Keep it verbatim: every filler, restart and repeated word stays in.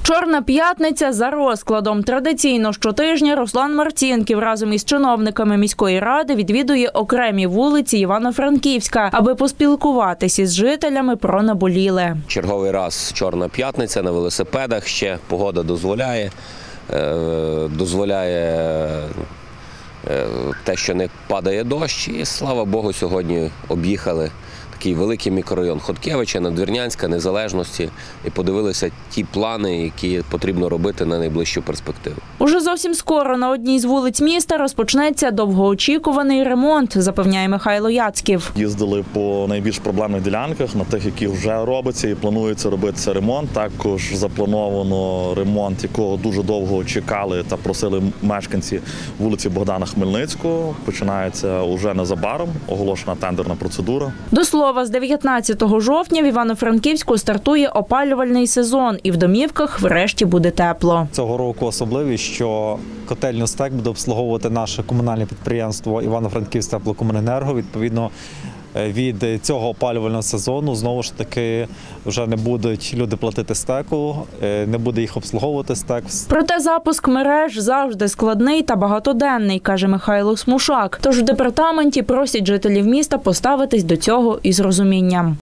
Чорна п'ятниця за розкладом. Традиційно щотижня Руслан Марцінків разом із чиновниками міської ради відвідує окремі вулиці Івано-Франківська, аби поспілкуватися із жителями про наболіле. Черговий раз Чорна п'ятниця на велосипедах, ще погода дозволяє, дозволяє те, що не падає дощ, і слава Богу, сьогодні об'їхали такий великий мікрорайон Хоткевича, Надвірнянська, Незалежності і подивилися ті плани, які потрібно робити на найближчу перспективу. Уже зовсім скоро на одній з вулиць міста розпочнеться довгоочікуваний ремонт, запевняє Михайло Яцьків. Їздили по найбільш проблемних ділянках, на тих, які вже робиться і планується робитися ремонт. Також заплановано ремонт, якого дуже довго чекали та просили мешканці вулиці Богдана Хмельницького. Починається уже незабаром, оголошена тендерна процедура. До слова, з дев'ятнадцятого жовтня в Івано-Франківську стартує опалювальний сезон і в домівках врешті буде тепло. Цього року особливість, що котельню «СТЕК» буде обслуговувати наше комунальне підприємство «Івано-Франківськ теплокомуненерго». Відповідно, від цього опалювального сезону знову ж таки вже не будуть люди платити «СТЕКу», не буде їх обслуговувати «СТЕК». Проте запуск мереж завжди складний та багатоденний, каже Михайло Смушак. Тож в департаменті просять жителів міста поставитись до цього із розумінням.